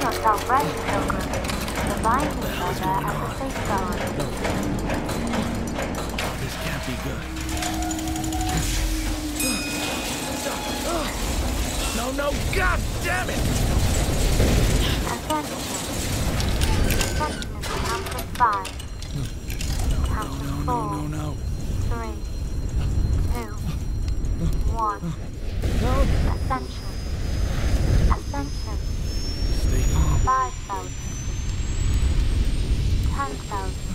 yourself ready, Pilgrim. The bindings are there as a safeguard. This can't be good. No, god damn it! Attention. Attention is the count of 5. Count of 4. No. 3, 2, 1. Ascension. Ascension. Stay calm. 5,000. 10,000.